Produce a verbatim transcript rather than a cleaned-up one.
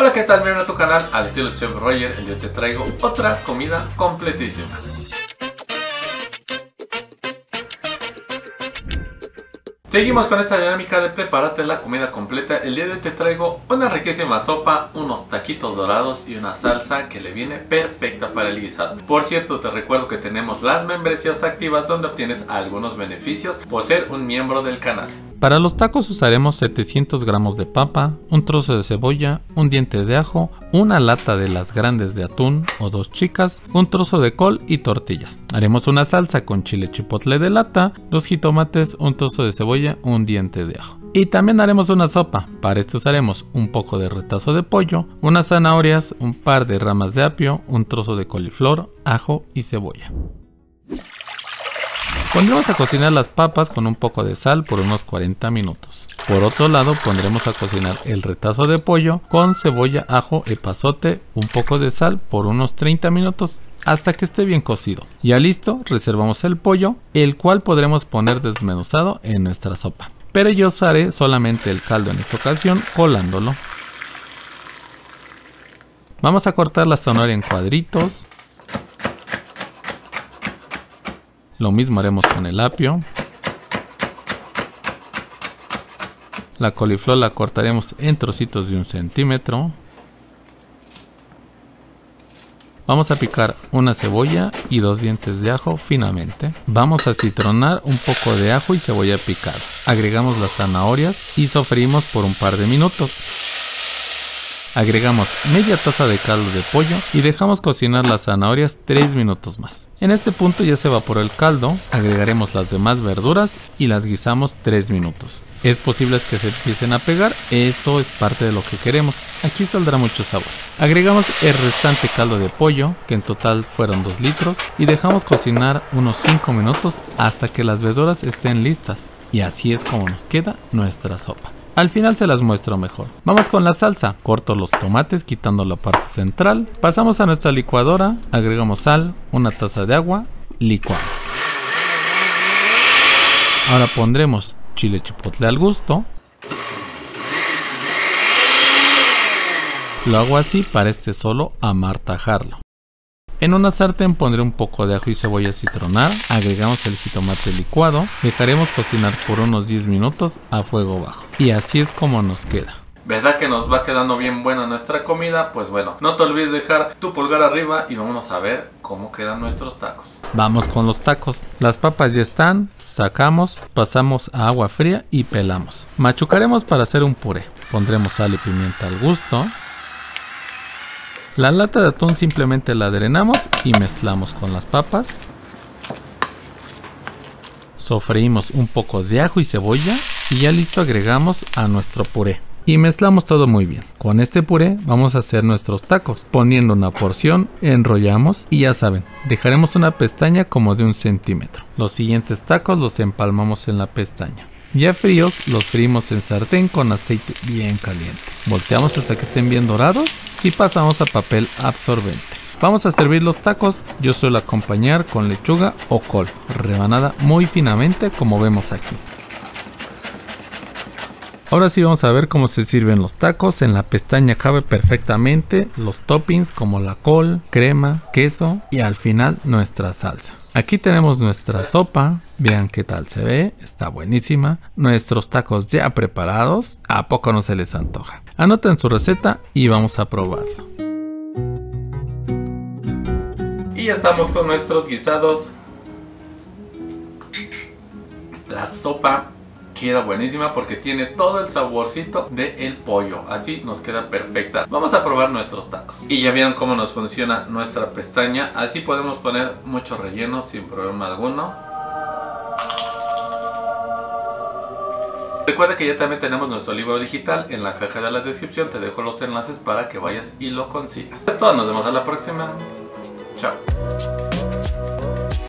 Hola, ¿qué tal? Bienvenido a tu canal al estilo Chef Roger. El día te traigo otra comida completísima. Seguimos con esta dinámica de prepararte la comida completa. El día de hoy te traigo una riquísima sopa, unos taquitos dorados y una salsa que le viene perfecta para el guisado. Por cierto, te recuerdo que tenemos las membresías activas donde obtienes algunos beneficios por ser un miembro del canal. Para los tacos usaremos setecientos gramos de papa, un trozo de cebolla, un diente de ajo, una lata de las grandes de atún o dos chicas, un trozo de col y tortillas. Haremos una salsa con chile chipotle de lata, dos jitomates, un trozo de cebolla, un diente de ajo. Y también haremos una sopa. Para esto usaremos un poco de retazo de pollo, unas zanahorias, un par de ramas de apio, un trozo de coliflor, ajo y cebolla. Pondremos a cocinar las papas con un poco de sal por unos cuarenta minutos. Por otro lado pondremos a cocinar el retazo de pollo con cebolla, ajo, epazote, un poco de sal por unos treinta minutos hasta que esté bien cocido. Ya listo, reservamos el pollo, el cual podremos poner desmenuzado en nuestra sopa. Pero yo usaré solamente el caldo en esta ocasión, colándolo. Vamos a cortar la zanahoria en cuadritos. Lo mismo haremos con el apio. La coliflor la cortaremos en trocitos de un centímetro. Vamos a picar una cebolla y dos dientes de ajo finamente. Vamos a citronar un poco de ajo y cebolla picada. Agregamos las zanahorias y sofreímos por un par de minutos. Agregamos media taza de caldo de pollo y dejamos cocinar las zanahorias tres minutos más. En este punto ya se evaporó el caldo, agregaremos las demás verduras y las guisamos tres minutos. Es posible que se empiecen a pegar, esto es parte de lo que queremos, aquí saldrá mucho sabor. Agregamos el restante caldo de pollo, que en total fueron dos litros, y dejamos cocinar unos cinco minutos hasta que las verduras estén listas. Y así es como nos queda nuestra sopa. Al final se las muestro mejor. Vamos con la salsa. Corto los tomates quitando la parte central. Pasamos a nuestra licuadora. Agregamos sal, una taza de agua. Licuamos. Ahora pondremos chile chipotle al gusto. Lo hago así para este solo amartajarlo. En una sartén pondré un poco de ajo y cebolla a citronar, agregamos el jitomate licuado, dejaremos cocinar por unos diez minutos a fuego bajo. Y así es como nos queda. ¿Verdad que nos va quedando bien buena nuestra comida? Pues bueno, no te olvides dejar tu pulgar arriba y vámonos a ver cómo quedan nuestros tacos. Vamos con los tacos. Las papas ya están, sacamos, pasamos a agua fría y pelamos. Machucaremos para hacer un puré. Pondremos sal y pimienta al gusto. La lata de atún simplemente la drenamos y mezclamos con las papas. Sofreímos un poco de ajo y cebolla y ya listo agregamos a nuestro puré. Y mezclamos todo muy bien. Con este puré vamos a hacer nuestros tacos. Poniendo una porción, enrollamos y ya saben, dejaremos una pestaña como de un centímetro. Los siguientes tacos los empalmamos en la pestaña. Ya fríos, los freímos en sartén con aceite bien caliente. Volteamos hasta que estén bien dorados y pasamos a papel absorbente. Vamos a servir los tacos, yo suelo acompañar con lechuga o col, rebanada muy finamente como vemos aquí. Ahora sí vamos a ver cómo se sirven los tacos. En la pestaña cabe perfectamente los toppings como la col, crema, queso y al final nuestra salsa. Aquí tenemos nuestra sopa, vean qué tal se ve, está buenísima. Nuestros tacos ya preparados, ¿a poco no se les antoja? Anoten su receta y vamos a probarlo. Y ya estamos con nuestros guisados. La sopa queda buenísima porque tiene todo el saborcito del pollo, así nos queda perfecta. Vamos a probar nuestros tacos. Y ya vieron cómo nos funciona nuestra pestaña, así podemos poner mucho relleno sin problema alguno. Recuerda que ya también tenemos nuestro libro digital, en la caja de la descripción te dejo los enlaces para que vayas y lo consigas. Es todo, nos vemos a la próxima. Chao.